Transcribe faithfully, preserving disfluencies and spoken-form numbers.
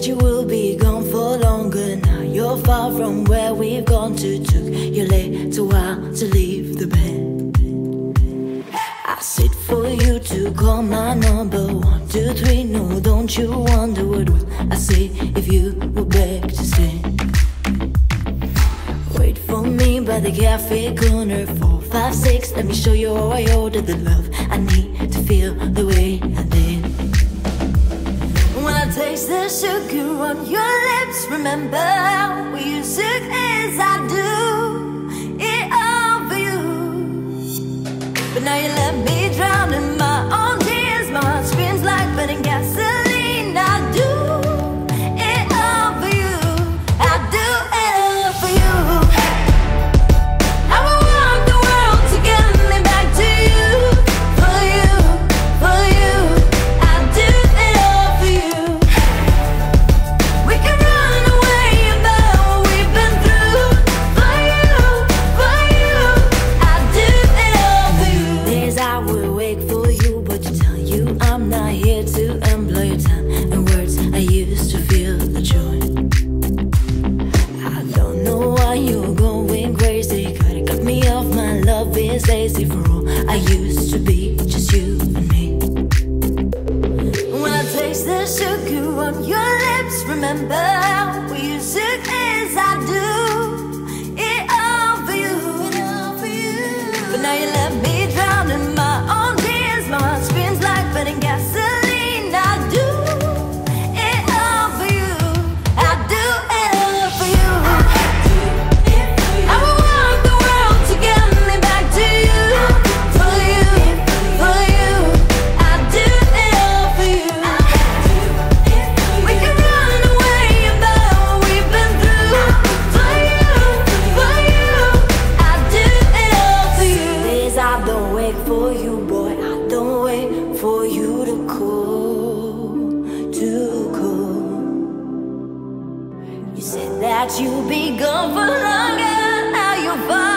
said you will be gone for longer. Now you're far from where we've gone to. Took you late a while to leave the bed. I sit for you to call my number. One, two, three, no, don't you wonder what will I say if you were back to stay. Wait for me by the cafe corner. Four, five, six, let me show you how I order the love I need to feel the way I did. When I taste the sugar on your lips, remember how we used to kiss. I do it all for you, but now you let me drown in my own tears. My heart screams like burning gasoline. I do it all for you. I do it all for you. I will walk the world to get me back to you. For you, for you, I do it all for you. We can run away about what we've been through. For you, for you, I do it all for you. Days I will wake for you, but to tell you I'm not here to employ your time and words. I used to feel the joy. I don't know why you're going crazy. Gotta cut me off, my love is lazy. For all I used to be, just you and me. When I taste the sugar on your lips, remember how we used to kiss. I do it all for you, but now you let me drown in my own tears. My heart screams like burning gasoline. I do it all for you. I do it all for you. I will walk the world to get me back to you. For you, for you, I do it all for you. We can run away about what we've been through. For you, for you, I do it all for you. Days I don't wait for you, boy, I don't wait for you to call, to call. You said that you'd be gone for longer, now you're far